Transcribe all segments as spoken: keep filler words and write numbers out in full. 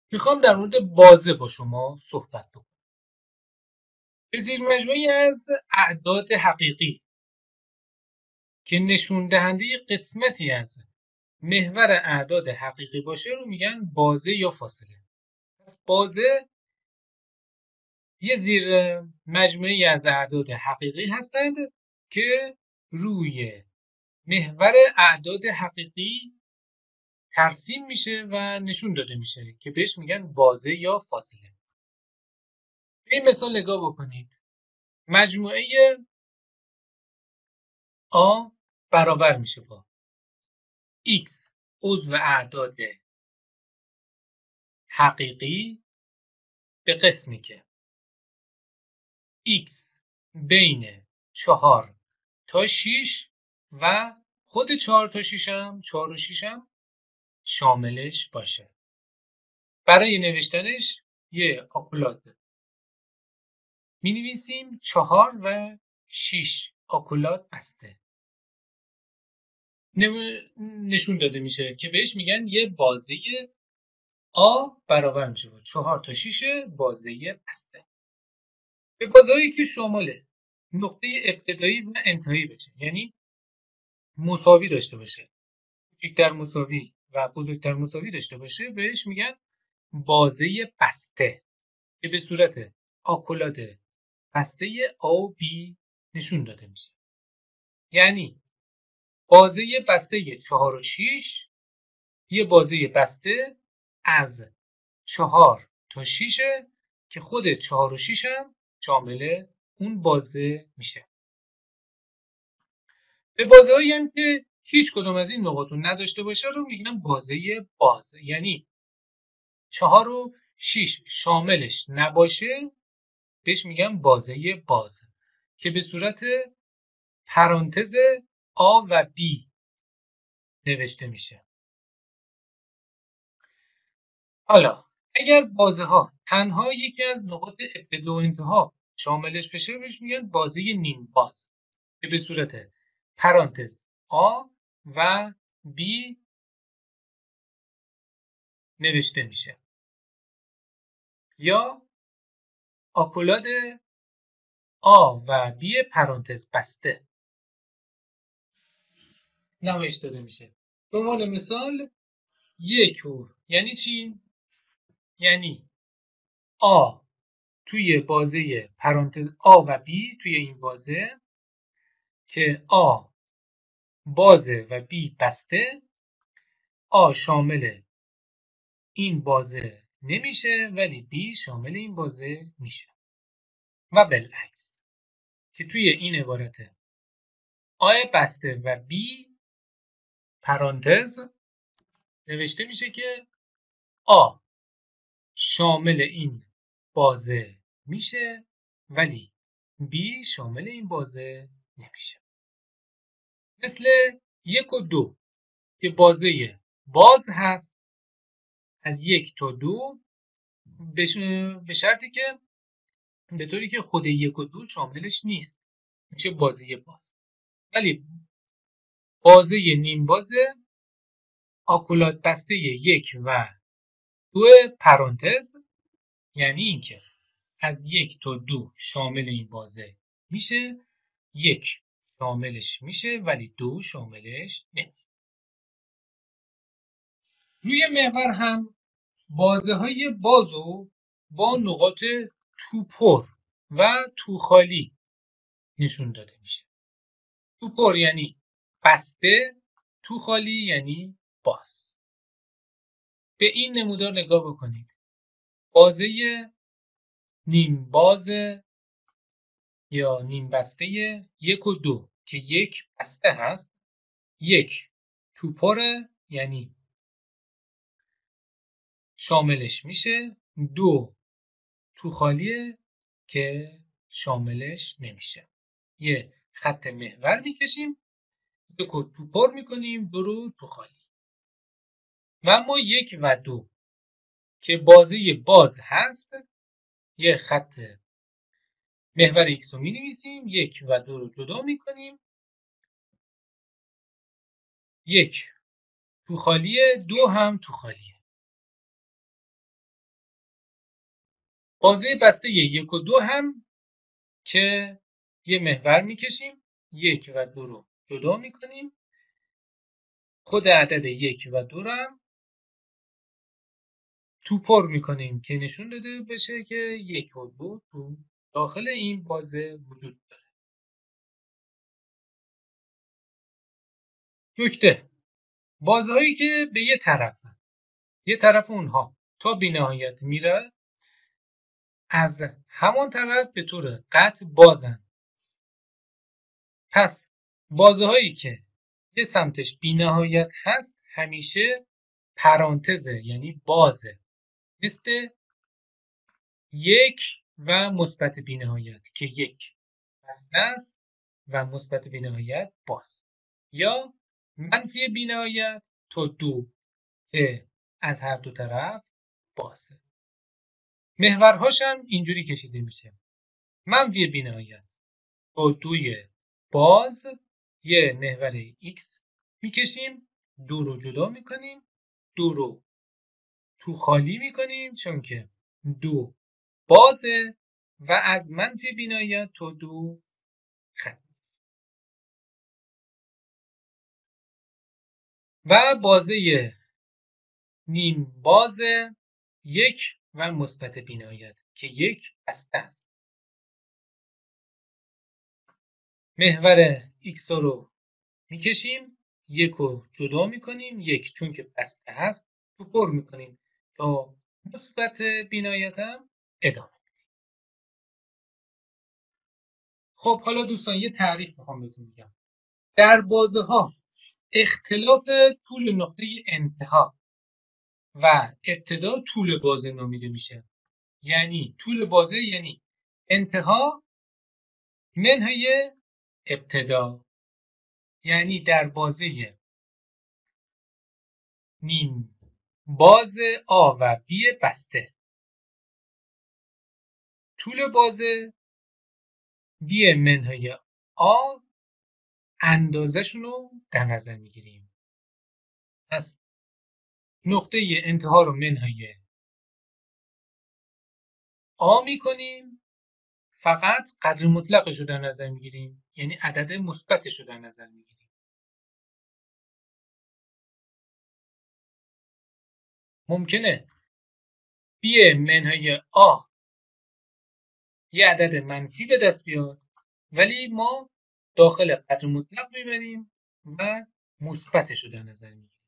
میخوام در مورد بازه با شما صحبت بکنم. به زیر مجموعی از اعداد حقیقی که نشون دهنده قسمتی از محور اعداد حقیقی باشه رو میگن بازه یا فاصله. پس بازه یه زیر مجموعی از اعداد حقیقی هستند که روی محور اعداد حقیقی ترسیم میشه و نشون داده میشه که بهش میگن بازه یا فاصله. به این مثال نگاه بکنید. مجموعه آ برابر میشه با x عضو اعداد حقیقی به قسمی که x بین چهار تا شش و خود چهار تا شش هم چهار و شش هم شاملش باشه. برای نوشتنش یه آکولات می نویسیم چهار و شش آکولات بسته. نشون داده میشه که بهش میگن یه بازه آ برابر میشه با چهار تا شش بازه بسته. به بازه‌ای که شامل نقطه ابتدایی و انتهایی بشه، یعنی مساوی داشته باشه، کوچکتر مساوی و بزرگتر مساوی داشته باشه، بهش میگن بازه بسته که به صورت آکولاد بسته آ و بی نشون داده میشه. یعنی بازه بسته چهار و شش یه بازه بسته از چهار تا شش که خود چهار و شش هم شامل اون بازه میشه. به بازه هایی هم که هیچ کدوم از این نقاط رو نداشته باشه رو میگن بازه باز. یعنی چهار و شش شاملش نباشه بهش میگن بازه باز که به صورت پرانتز آ و بی نوشته میشه. حالا اگر بازه ها تنها یکی از نقاط ابتدا و انتها شاملش بشه بهش میگن بازه نیم باز که به صورت پرانتز آ و بی نوشته میشه، یا آکولاد آ و بی پرانتز بسته نمایش داده میشه. به عنوان مثال یک و یعنی چی؟ یعنی آ توی بازه پرانتز آ و بی توی این بازه که آ بازه و بی بسته، آ شامل این بازه نمیشه ولی بی شامل این بازه میشه و بالعکس که توی این عبارت آ بسته و بی پرانتز نوشته میشه که آ شامل این بازه میشه ولی بی شامل این بازه نمیشه. مثل یک و دو که بازه باز هست از یک تا دو به شرطی که به طوری که خود یک و دو شاملش نیست میشه بازه باز، ولی بازه نیم بازه آکولات بسته یک و دو پرانتز یعنی اینکه از یک تا دو شامل این بازه میشه، یک شاملش میشه ولی دو شاملش نمیشه. روی محور هم بازه های بازو با نقاط توپر و توخالی نشون داده میشه. توپر یعنی بسته، توخالی یعنی باز. به این نمودار نگاه بکنید. بازه نیم باز یا نیم بسته یک و دو که یک بسته هست، یک توپره یعنی شاملش میشه، دو توخالیه که شاملش نمیشه. یه خط محور میکشیم، یک رو توپر میکنیم، دو رو توخالی. و اما یک و دو که بازه باز هست، یه خط محور ایکس رو می نویسیم، یک و دو رو جدا می کنیم، یک توخالیه، دو هم توخالیه. بازه بسته یک و دو هم که یه محور میکشیم، یک و دو رو جدا میکنیم، خود عدد یک و دو رو هم تو پر میکنیم که نشون داده بشه که یک و دو تو داخل این بازه وجود داره. نکته: بازه هایی که به یه طرف یه طرف اونها تا بی‌نهایت میره از همان طرف به طور قطع بازن. پس بازه هایی که یه سمتش بی‌نهایت هست همیشه پرانتزه، یعنی بازه، مثل یک و مثبت بی‌نهایت که یک بسته است و مثبت بی‌نهایت باز، یا منفی بی‌نهایت تا دو که از هر دو طرف بازه. محورهاش هم اینجوری کشیده میشه: منفی بی‌نهایت تا دوی باز یه محور x میکشیم، دو رو جدا میکنیم، دو رو تو خالی میکنیم چون که دو بازه و از منفی بی‌نهایت تا دو خط. و بازه نیم باز یک و مثبت بی‌نهایت که یک بسته است. محور x رو میکشیم، یک رو جدا میکنیم، یک چون که بسته هست تو پر میکنیم تا مثبت بی‌نهایت هم ادامه. خب حالا دوستان یه تعریف میخوام بهتون بگم. در بازه ها اختلاف طول نقطه انتها و ابتدا طول بازه نامیده میشه. یعنی طول بازه یعنی انتها منهای ابتدا. یعنی در بازه نیم باز آ و بی بسته، طول بازه بی منهای آ اندازه‌شون رو در نظر میگیریم. پس نقطه انتها رو منهای آ میکنیم، فقط قدر مطلقش رو در نظر میگیریم، یعنی عدد مثبتش رو در نظر میگیریم. ممکنه بی منهای آ یه عدد منفی به دست بیاد، ولی ما داخل قدر مطلق میبریم و مثبتش رو در نظر میگیریم.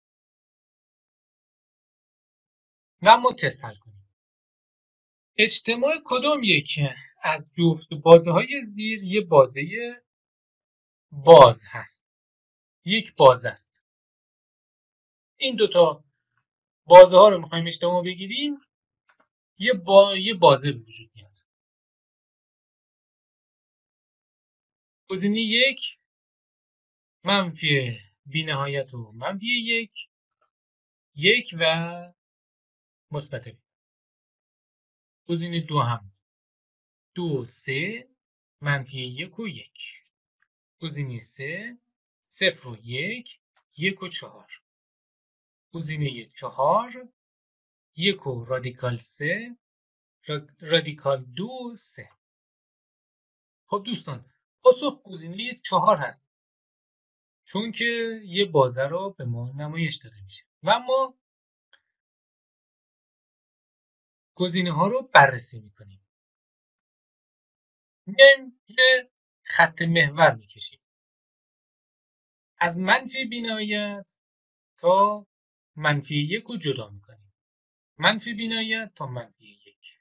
و اما تست حل کنیم. اجتماع کدام یک از جفت بازه های زیر یه بازه باز هست؟ یک بازه است. این دوتا بازه ها رو میخوایم اجتماع بگیریم، یه با یه بازه به وجود میاد. گزینه یک منفی بی‌نهایت و منفی یک، یک و مثبت بی. گزینه دو هم دو سه منفی یک و یک. گزینه سه صفر و یک، یک و چهار. گزینه چهار یک و رادیکال سه، رادیکال دو سه. خب دوستان پاسخ گزینه چهار هست، چون که یه بازه رو به ما نمایش داده میشه. و اما گزینه ها رو بررسی میکنیم. میایم یه خط محور میکشیم از منفی بی‌نهایت تا منفی یک رو جدا میکنیم. منفی بی‌نهایت تا منفی یک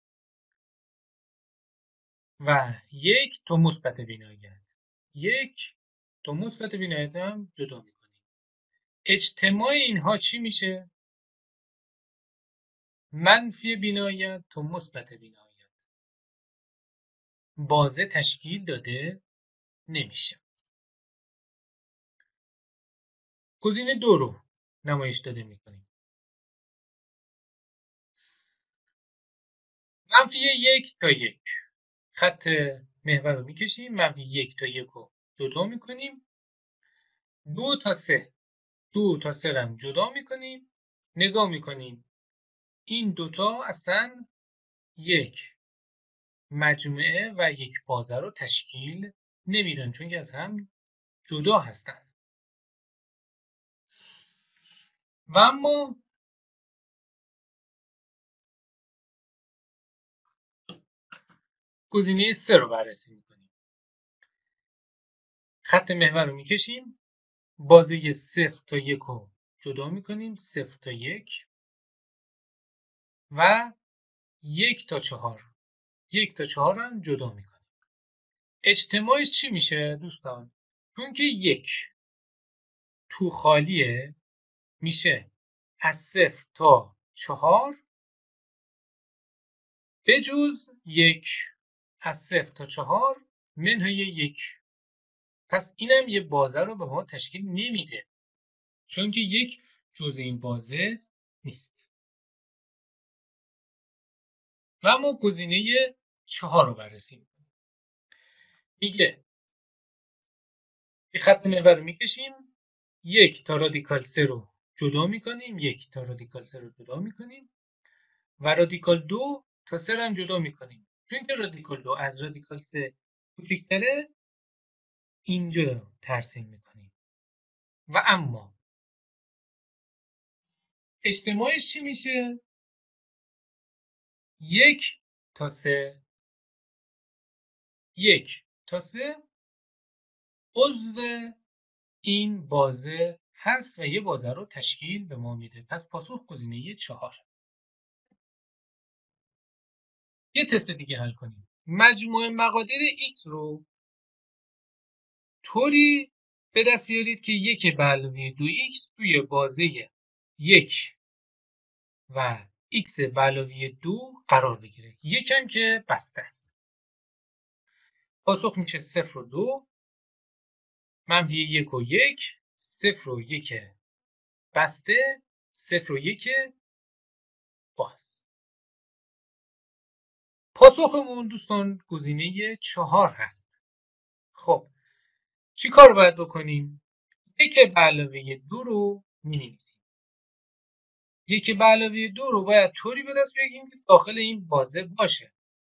و یک تا مثبت بی‌نهایت، یک تا مثبت بی‌نهایت هم جدا میکنیم. اجتماع اینها چی میشه؟ منفی بی‌نهایت تا مثبت بی‌نهایت. بازه تشکیل داده نمیشه. گزینه دو رو نمایش داده میکنیم. منفی یک تا یک، خط محور رو میکشیم، منفی یک تا یک رو جدا میکنیم، دو تا سه، دو تا سه رو جدا میکنیم، نگاه میکنیم این دوتا اصلا یک مجموعه و یک بازه رو تشکیل نمیدن، چون که از هم جدا هستن. و اما گزینه سه رو بررسی میکنیم. خط محور رو میکشیم، بازه صفر تا یک رو جدا میکنیم، صفر تا یک و یک تا چهار، یک تا چهار هم جدا میکنیم. اجتماعش چی میشه دوستان؟ چون که یک تو خالیه میشه از صفر تا چهار بجز یک، از صفر تا چهار منهای یک. پس اینم یه بازه رو به ما تشکیل نمیده، چون که یک جزء این بازه نیست. و اما گزینه چهار رو بررسی میکنیم. میگه یه خط محور رو میکشیم، یک تا رادیکال سه رو جدا میکنیم، یک تا رادیکال سه رو جدا میکنیم و رادیکال دو تا سه رو هم جدا میکنیم. چون که رادیکال دو از رادیکال سه کوچکتره، اینجا ترسیم میکنیم. و اما اجتماعش چی میشه؟ یک تا سه، یک تا سه عضو این بازه هست و یه بازه رو تشکیل به ما میده. پس پاسخ گزینه چهار. یه تست دیگه حل کنیم. مجموع مقادیر x رو طوری به دست بیارید که یک به علاوه دو ایکس توی بازه یک و x به علاوه دو قرار بگیره. یکم که بسته است. پاسخ میشه صفر و دو، منفی یک و یک، صفر و یک بسته، صفر و یک باز. پاسخمون دوستان گزینه چهار هست. خب چی کار باید بکنیم؟ یک به علاوه دو رو می نویسیم. یک به علاوه دو رو باید طوری به دست بیاریم که داخل این بازه باشه.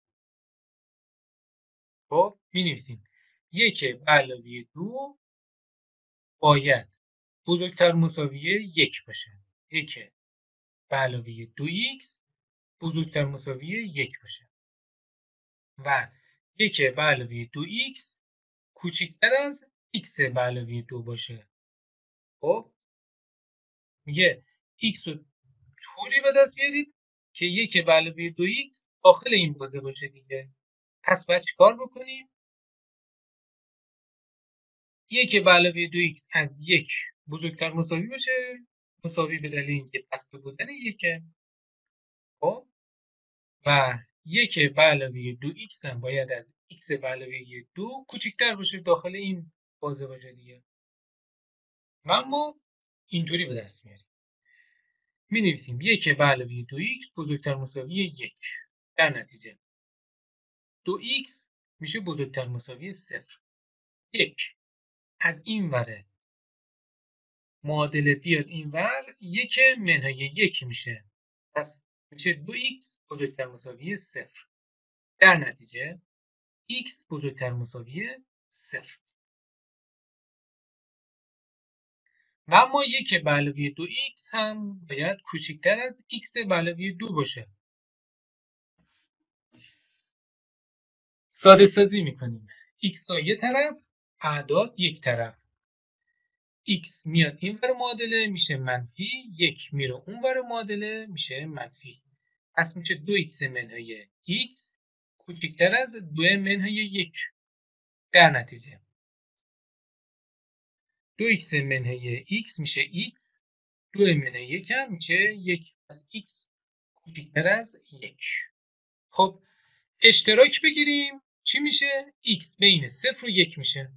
خب می نویسیم یک به علاوه دو باید بزرگتر مساوی یک باشه. یک به علاوه دو ایکس بزرگتر مساوی یک باشه. و یک به علاوه دو ایکس کوچکتر از x به علاوه دو باشه. خب میگه x رو طوری به دست بیارید که یک به علاوه دو ایکس داخل این بازه باشه دیگه. پس باید چیکار بکنیم؟ یک به علاوه دو ایکس از یک بزرگتر مساوی باشه، مساوی به دلیل اینکه بسته بودن یکه. خب و یک به علاوه دو ایکس هم باید از x به علاوه دو کوچکتر باشه، داخل این بازه باشه دیگه. و ما اینطوری به دست میاریم. می نویسیم یک به علاوه دو ایکس بزرگتر مساوی یک. در نتیجه دو ایکس میشه بزرگتر مساوی صفر. یک از این وره معادله بیاد این ور، یک منهای یک میشه. پس میشه دو ایکس بزرگتر مساوی صفر. در نتیجه x بزرگتر مساوی صفر. و اما یک به علاوه دو ایکس هم باید کوچکتر از x به علاوه دو باشه. ساده سازی میکنیم. x را یه طرف، اعداد یک طرف. x میاد این ور معادله میشه منفی، یک میره اون ور معادله میشه منفی. پس میشه دو ایکس منهای x کوچکتر از دو منهای یک. در نتیجه دو ایکس منهای x میشه x، دو منهای یک هم میشه یک. پس x کوچکتر از یک. خب اشتراک بگیریم چی میشه؟ x بین صفر و یک میشه.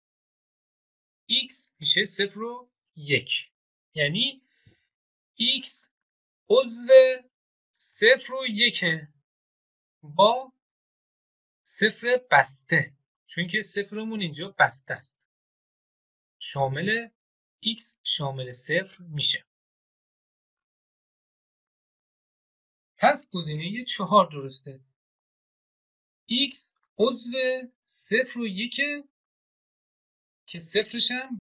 x میشه صفر و یک. یعنی x عضو صفر و یکه با صفر بسته، چون که صفرمون اینجا بسته است. شامل x شامل صفر میشه. پس گزینه چهار درسته. x عضو صفر و یکه که صفرش هم